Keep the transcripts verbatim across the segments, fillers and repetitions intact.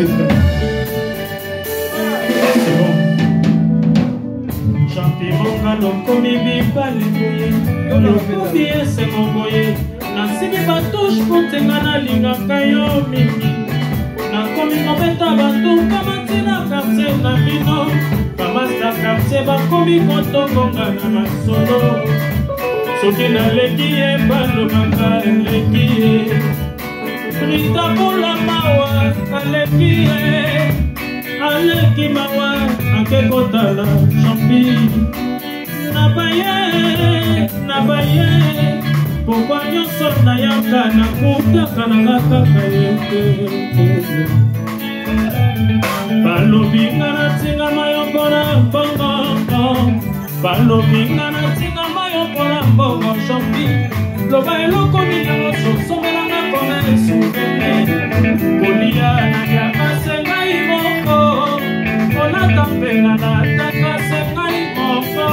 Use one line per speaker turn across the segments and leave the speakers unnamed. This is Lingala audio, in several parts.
titre. C'est bon.
Champimonga lokomi bibali boye lokomi ese moboye nasimi batouche potenga nalingaka yo mingi nakomi kobeta bato kamatina quartier na bino bamasta quartier bakomi kotongonga na masolo soki naleki ye balobaka eleki ye rita bola mawa aleki ye aleki mawa akekotala champi nabaye nabaye pokwa nyonso nayaka nakutaka nanga kaka yeke balobinga natingama yo mpona mbongo balobinga natingama yo mpona mbongo champi loba eloko minango sosomelanga mpona esukene kolia naliaka sengai moko kolata mpena nataka sengai moko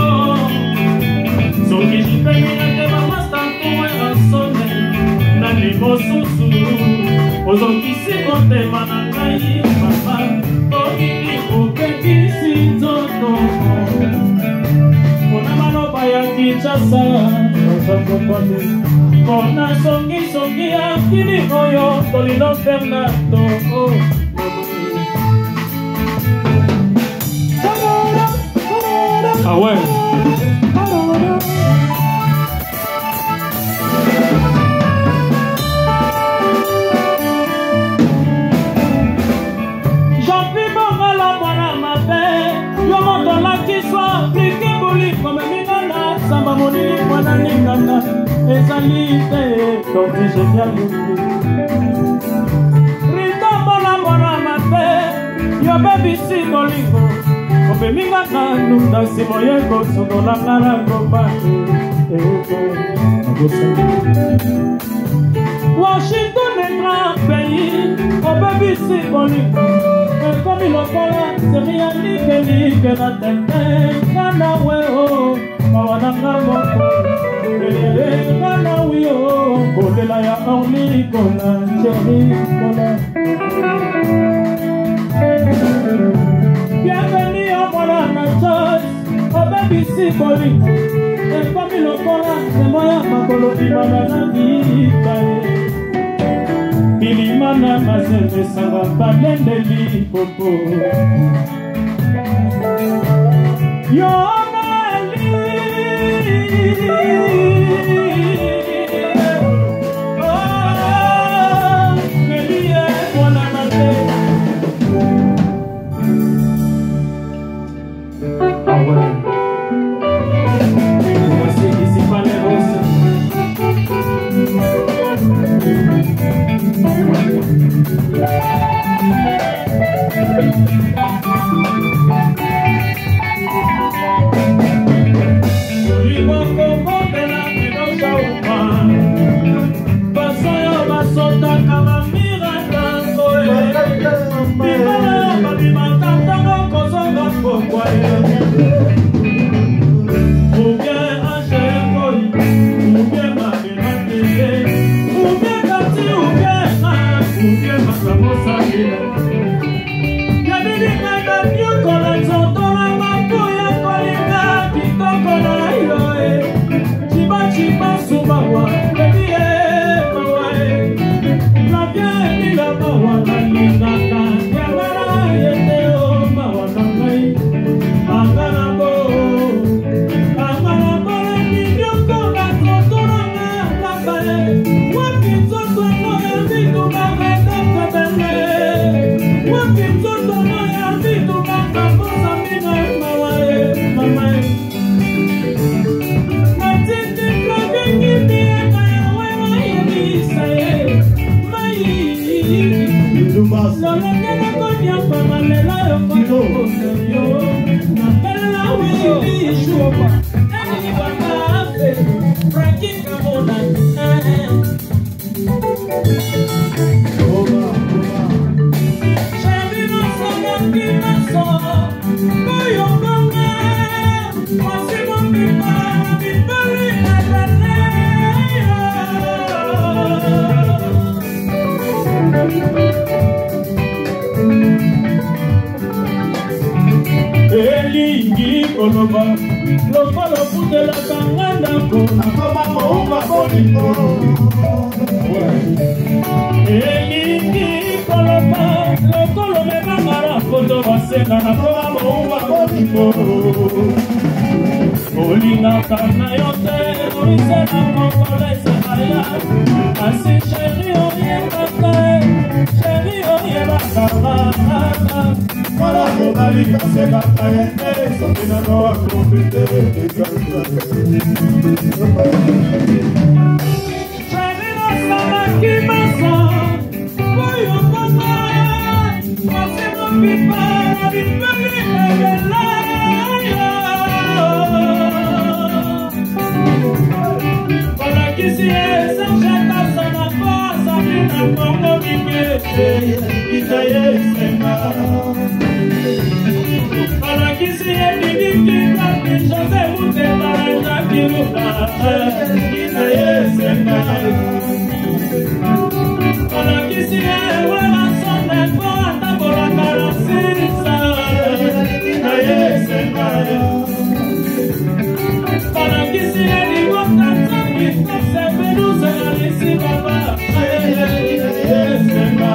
soki jipeminate bamastankowe asone na limosusu ozokisi motema na ngai mama okiki opekisi nzoto mpona maloba ya kinshasa ozakopane mpona songisongi ya kili oyo tolino fernando ah ouais. J'appuie mon la voilà ma paix. Yo mon la qui soit appliqué boli comme minana samba moni mwana ningana ezalite donc j'ai bien lu. Rita bona bona ma paix. Yo baby si bolingo. Opeminga nanu nasi moyeko sodola ngara ngomba Washington est grand pays Obebi si bolingo Ekomi lokola Seria nike nike na tente Kana weo Mawana ngamoko Kana weo Kolela ya only kola Cheri kola Bienvenue au Mola na choice Obebi si bolingo Ekomi lokola Semoya makolo Bimana na nikae Bilimana mazembe Sanga balendeli popo Yo mali Oh Melie Mwana mate Ah ouais. Voici ici pas les roses. Olivo como de la menos auma. Paso yo basota kama miranda koe. Bimala babima tantango kozonga pokwae. elingi koloba lokolo putelaka nga ndako nakoma mouma bolingo elingi koloba lokolo mebangara foto basenga nakoma mouma bolingo olingaka na yo te oisena mokolesaka ya asi sheri oyebaka sheri oyebakaka Para toda liga se la cae, eso que no lo va a cumplir. Chavino Samaki Masa, voy a pasar, hacemos pipa, pipa, pipa, para que si esa chata sana pasa, mira como mi que y te escena. Para que se edifique la picha de un tema en la que lo pasa y se escena. Para que se vuela son de cuanta por la cara cinza y se escena. Para que se digo tanto que se pelusa la lisiva va y se escena.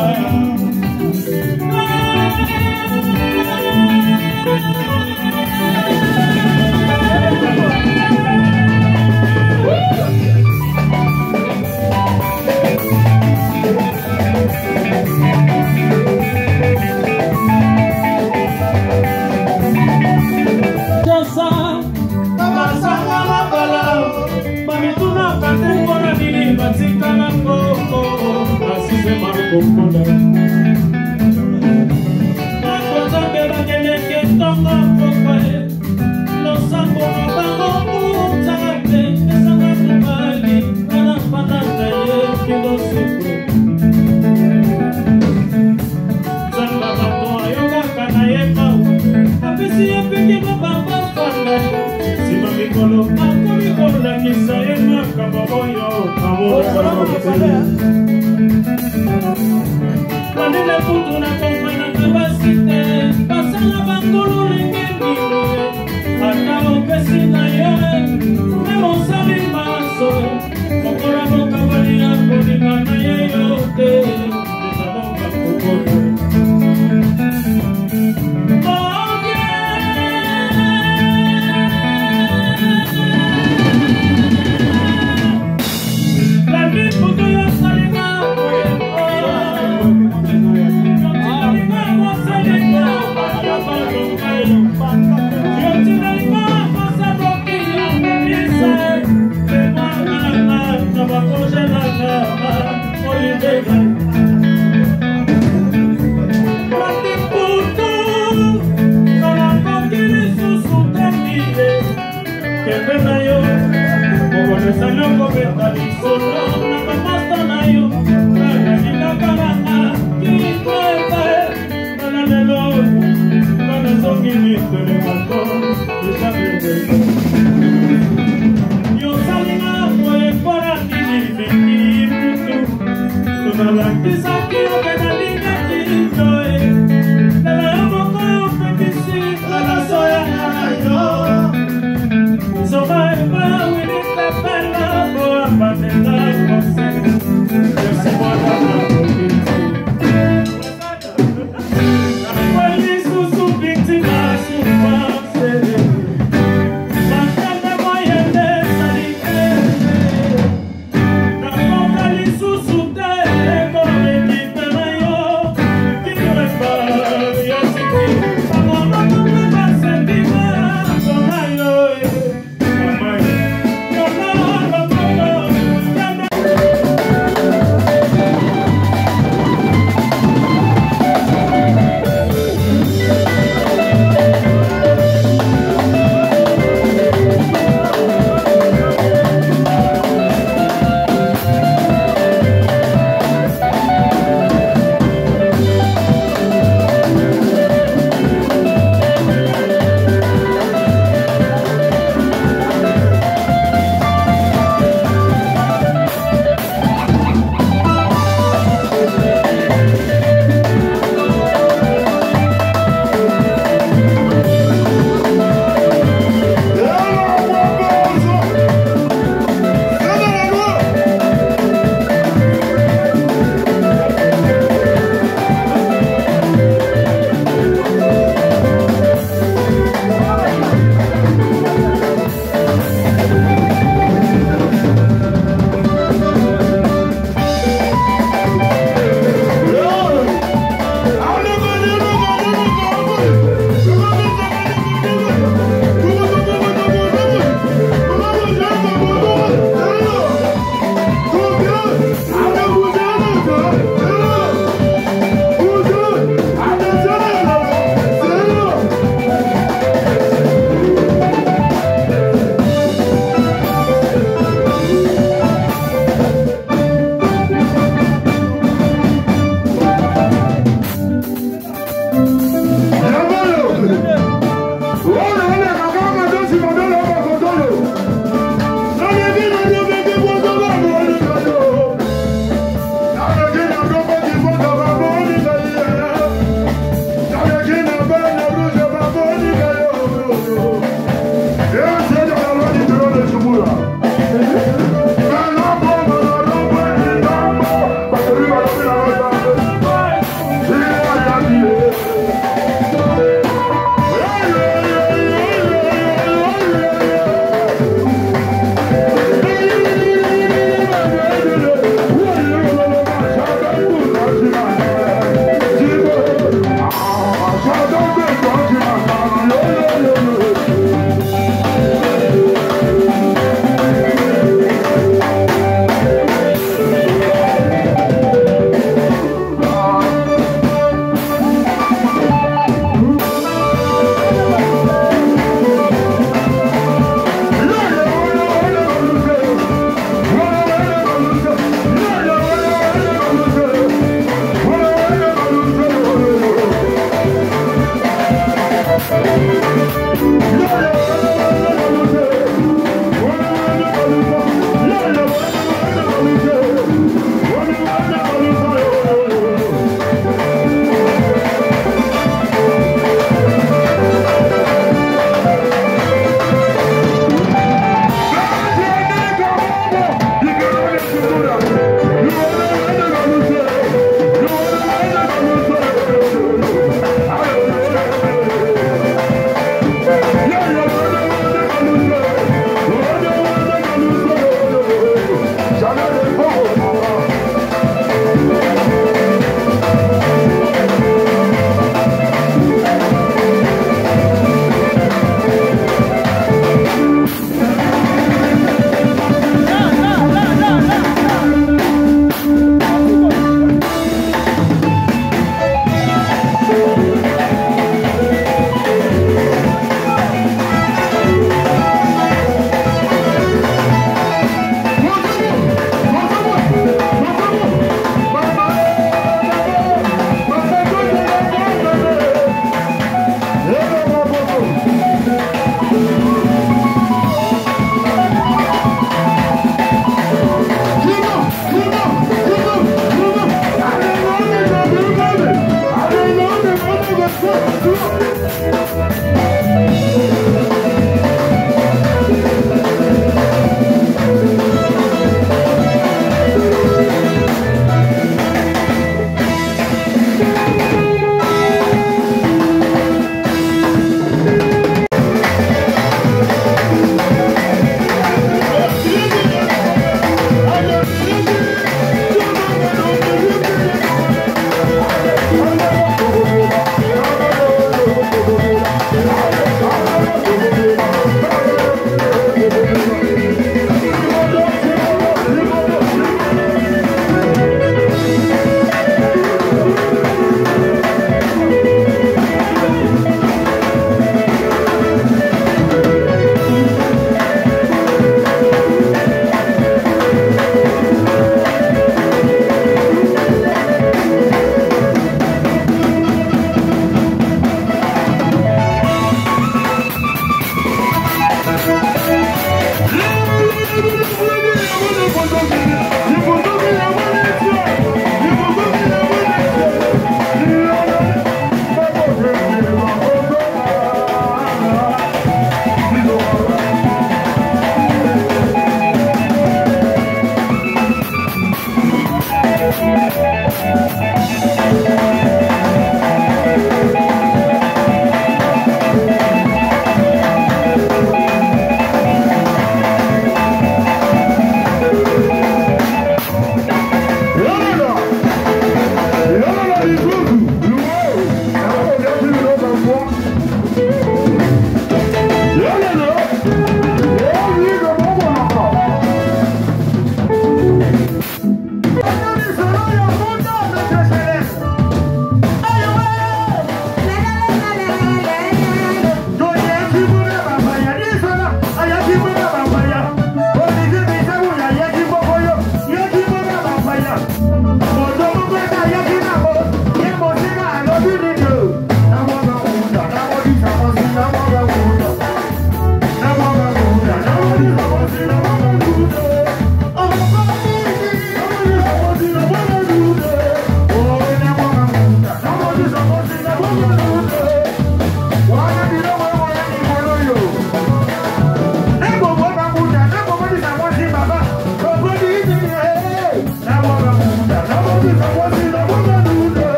Manila puto na kompana na basite, pasala bangolo lingeni, ata opesi na ye.